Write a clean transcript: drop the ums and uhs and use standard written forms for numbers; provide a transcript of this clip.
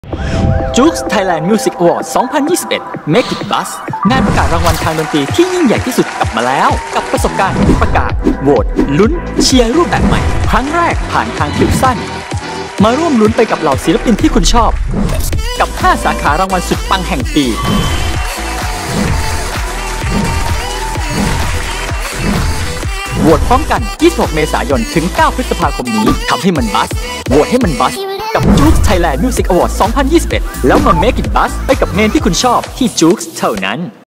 Joox Thailand Music Award 2021 Make It Buzz งานประกาศรางวัลทางดนตรีที่ยิ่งใหญ่ที่สุดกลับมาแล้วกับประสบการณ์ประกาศโหวตลุ้นเชียร์รูปแบบใหม่ครั้งแรกผ่านทางคลิปสั้นมาร่วมลุ้นไปกับเหล่าศิลปินที่คุณชอบกับ5สาขารางวัลสุดปังแห่งปีโหวตพร้อมกัน 26 เมษายน ถึง 9 พฤษภาคมนี้ทำให้มันบัสโหวตให้มันบัสกับ Joox Thailand Music Award 2021 แล้วมา Make It Buzz ไปกับเมนที่คุณชอบที่ Joox เท่านั้น